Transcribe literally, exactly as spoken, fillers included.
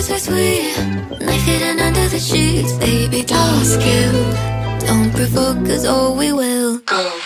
kisses are sweet, knife hidden under the sheets. Baby, don't skill, don't provoke, cause oh we will go.